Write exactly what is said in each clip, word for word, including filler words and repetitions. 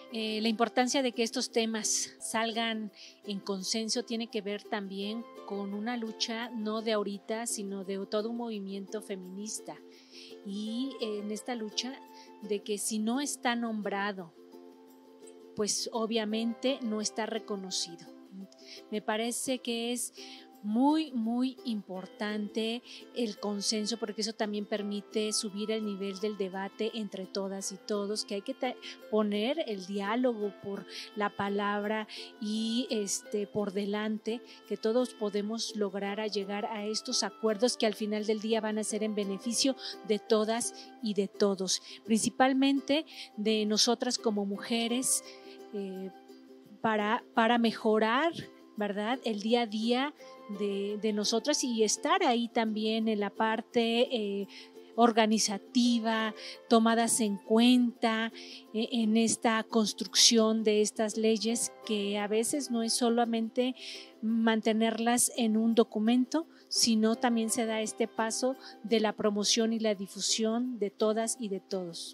Eh, la importancia de que estos temas salgan en consenso tiene que ver también con una lucha no de ahorita, sino de todo un movimiento feminista. Y en esta lucha de que si no está nombrado, pues obviamente no está reconocido. Me parece que es muy, muy importante el consenso, porque eso también permite subir el nivel del debate entre todas y todos, que hay que poner el diálogo por la palabra y este por delante, que todos podemos lograr a llegar a estos acuerdos que al final del día van a ser en beneficio de todas y de todos, principalmente de nosotras como mujeres, eh, para, para mejorar, ¿verdad?, el día a día de, de nosotras y estar ahí también en la parte eh, organizativa, tomadas en cuenta eh, en esta construcción de estas leyes, que a veces no es solamente mantenerlas en un documento, sino también se da este paso de la promoción y la difusión de todas y de todos.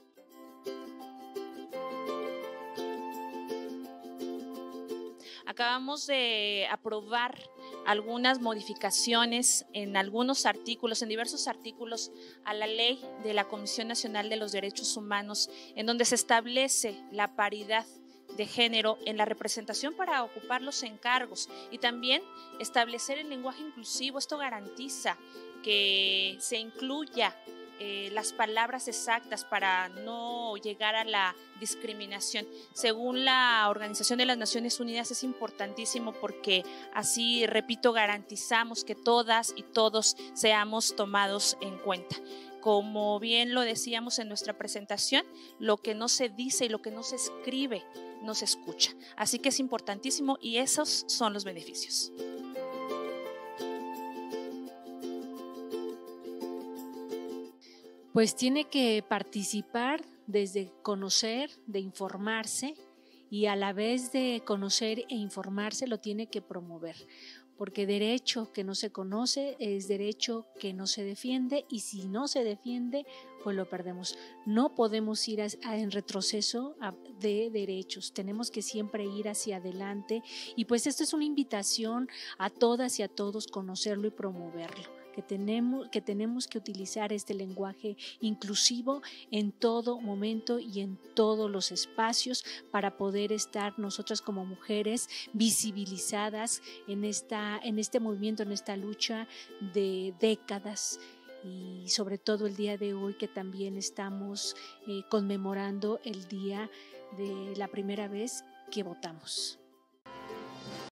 Acabamos de aprobar algunas modificaciones en algunos artículos, en diversos artículos a la ley de la Comisión Nacional de los Derechos Humanos, en donde se establece la paridad de género en la representación para ocupar los encargos y también establecer el lenguaje inclusivo. Esto garantiza que se incluya Eh, las palabras exactas para no llegar a la discriminación. Según la Organización de las Naciones Unidas es importantísimo porque así, repito, garantizamos que todas y todos seamos tomados en cuenta. Como bien lo decíamos en nuestra presentación, lo que no se dice y lo que no se escribe no se escucha. Así que es importantísimo y esos son los beneficios. Pues tiene que participar desde conocer, de informarse, y a la vez de conocer e informarse lo tiene que promover, porque derecho que no se conoce es derecho que no se defiende, y si no se defiende, pues lo perdemos. No podemos ir a, a, en retroceso a, de derechos, tenemos que siempre ir hacia adelante, y pues esto es una invitación a todas y a todos conocerlo y promoverlo. Que tenemos, que tenemos que utilizar este lenguaje inclusivo en todo momento y en todos los espacios para poder estar nosotras como mujeres visibilizadas en, esta, en este movimiento, en esta lucha de décadas, y sobre todo el día de hoy que también estamos eh, conmemorando el día de la primera vez que votamos.